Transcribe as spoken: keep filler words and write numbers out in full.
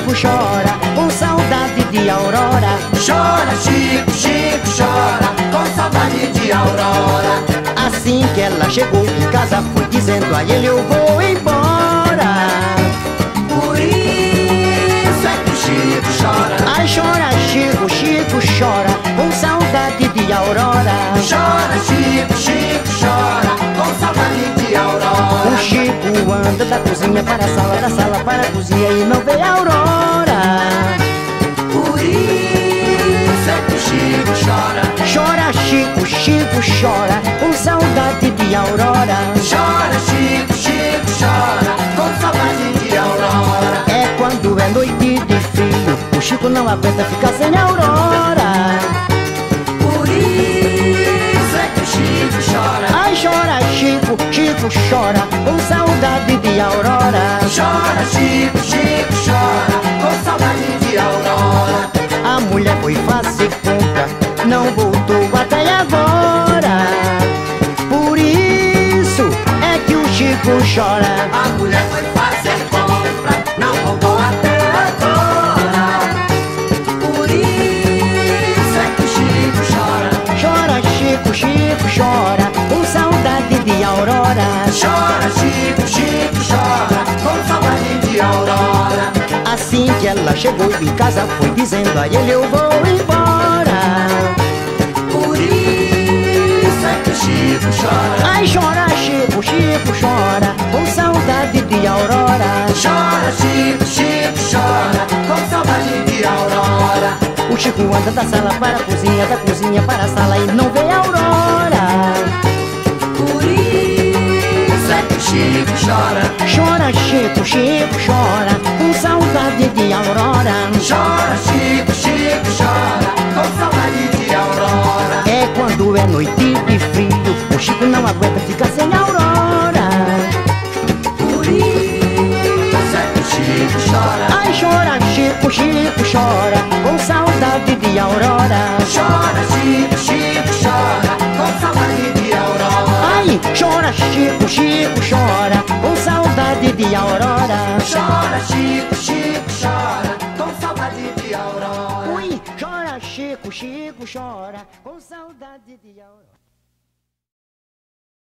Chico chora, com saudade de Aurora. Chora, Chico, Chico chora, com saudade de Aurora. Assim que ela chegou em casa, foi dizendo a ele: eu vou embora. Por isso é que o Chico chora. Ai, chora, Chico, Chico chora, com saudade de Aurora. Chora, Chico, Chico chora, com saudade de Aurora. O Chico anda da cozinha para a sala, da sala para a cozinha e não vê a Aurora. Por isso é que o Chico chora. Chora, Chico, Chico chora, com saudade de Aurora. Chora, Chico, Chico chora, com saudade de Aurora. É quando é noite de frio, o Chico não aguenta ficar sem a Aurora. Por isso é que o Chico chora. Ai, chora, Chico, Chico chora, com saudade de Aurora. Chora, Chico, Chico chora, com saudade de Aurora. A mulher foi fazer compra, não voltou até agora. Por isso é que o Chico chora. A mulher foi fazer compra, não voltou até agora. Por isso é que o Chico chora. Chora, Chico, Chico chora, com saudade de Aurora. Chora, Chico, Chico chora, com saudade de Aurora. Assim que ela chegou em casa, foi dizendo a ele: eu vou embora. Por isso é que o Chico chora. Ai, chora, Chico, Chico chora, com saudade de Aurora. Chora, Chico, Chico chora, com saudade de Aurora. O Chico anda da sala para a cozinha, da cozinha para a sala e não vê a Aurora. Por isso é que o Chico chora. Chora, Chico, Chico chora, com saudade de Aurora. Chora, Chico, Chico chora, com saudade de Aurora. É quando é noite de frio, o Chico não aguenta ficar sem a Aurora. Por isso é que o Chico chora. Ai, chora, Chico, Chico chora, com saudade de Aurora. Chora, Chico, Chico chora, com saudade de Aurora. Ai, chora, Chico, Chico chora, com saudade de Aurora. Chora, Chico, Chico chora, com saudade de Aurora. Ui, chora, Chico, Chico chora, com saudade de Aurora.